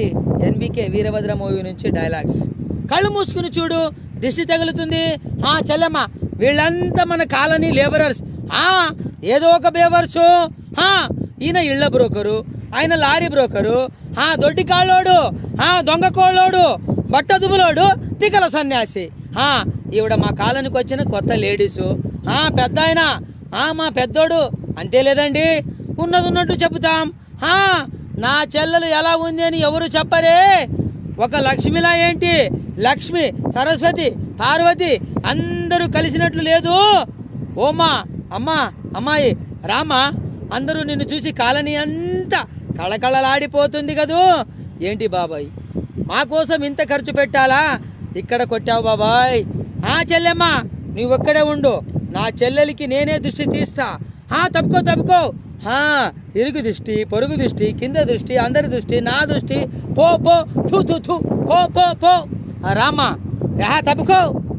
ఏంటి ఎన్బికే వీరభద్ర మూవీ నుంచి డైలాగ్స్. కళ్ళు మూసుకుని చూడు, దిష్టి తగులుతుంది. చెల్లెమ్మ, వీళ్ళంతా మన కాలనీ లేబరర్స్. ఏదో ఒక బేవర్సు. ఈయన ఇళ్ల బ్రోకరు, ఆయన లారీ బ్రోకరు, దొడ్డి కాళ్ళోడు, దొంగ కోళ్ళోడు, బట్ట దుబులోడు, తికల సన్యాసి. ఈవిడ మా కాలనీకి వచ్చిన కొత్త లేడీసు. పెద్ద ఆయన మా పెద్దోడు. అంతే లేదండి, ఉన్నది ఉన్నట్టు చెబుతాం. నా చెల్లెలు ఎలా ఉంది అని ఎవరు చెప్పరే. ఒక లక్ష్మిలా ఏంటి, లక్ష్మి, సరస్వతి, పార్వతి అందరూ కలిసినట్లు లేదు. ఓమా, అమ్మా, అమ్మాయి రామా, అందరూ నిన్ను చూసి కాలనీ అంతా కళకళలాడిపోతుంది కదూ. ఏంటి బాబాయ్, మా కోసం ఇంత ఖర్చు పెట్టాలా? ఇక్కడ కొట్టావు బాబాయ్. చెల్లెమ్మ, నువ్వెక్కడే ఉండు, నా చెల్లెలికి నేనే దృష్టి తీస్తా. తప్పుకో తప్పుకో. ఇరుగు దృష్టి, పొరుగు దృష్టి, కింద దృష్టి, అందరి దృష్టి, నా దృష్టి. పో పో, థూ థూ థూ, పో పో పో. రామా, తప్పుకో.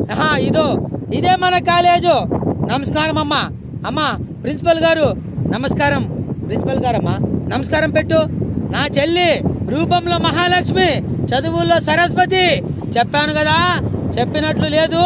ఇదే మన కాలేజు. నమస్కారం అమ్మా. అమ్మా ప్రిన్సిపల్ గారు నమస్కారం. ప్రిన్సిపల్ గారమ్మా నమస్కారం పెట్టు. నా చెల్లి రూపంలో మహాలక్ష్మి, చదువుల్లో సరస్వతి. చెప్పాను కదా, చెప్పినట్లు లేదు.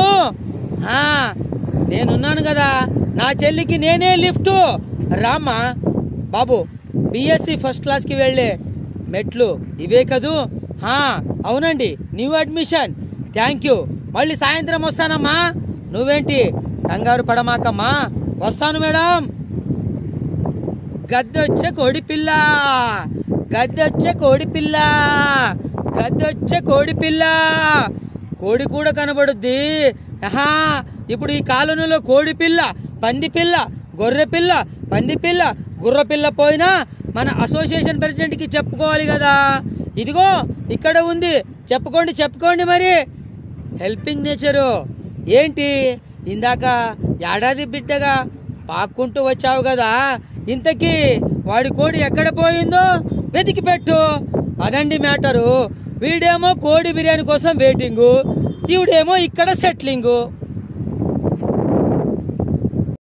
నేనున్నాను కదా, నా చెల్లికి నేనే లిఫ్ట్. రామ్మా. బాబు, బిఎస్సి ఫస్ట్ క్లాస్ కి వెళ్లే మెట్లు ఇవే కదూ? అవునండి, న్యూ అడ్మిషన్. Thank you. మళ్ళీ సాయంత్రం వస్తానమ్మా. నువ్వేంటి కంగారు పడమాకమ్మా. వస్తాను మేడం. గద్దొచ్చే కోడిపిల్ల, గద్దొచ్చే కోడిపిల్ల, గద్దొచ్చే కోడిపిల్ల. కోడి కూడా కనబడుద్ది. ఇప్పుడు ఈ కాలనీలో కోడి పిల్ల, పంది పిల్ల, గొర్రె పిల్ల, పంది పిల్ల, గుర్ర పిల్ల పోయినా మన అసోసియేషన్ ప్రెసిడెంట్ కి చెప్పుకోవాలి కదా. ఇదిగో ఇక్కడ ఉంది, చెప్పుకోండి చెప్పుకోండి. మరి హెల్పింగ్ నేచరు ఏంటి? ఇందాక ఏడాది బిడ్డగా పాక్కుంటూ వచ్చావు కదా, ఇంతకీ వాడి కోడి ఎక్కడ పోయిందో వెతికి పెట్టు. అదండి మ్యాటరు. వీడేమో కోడి బిర్యానీ కోసం వెయిటింగు, ఈవిడేమో ఇక్కడ సెట్లింగు.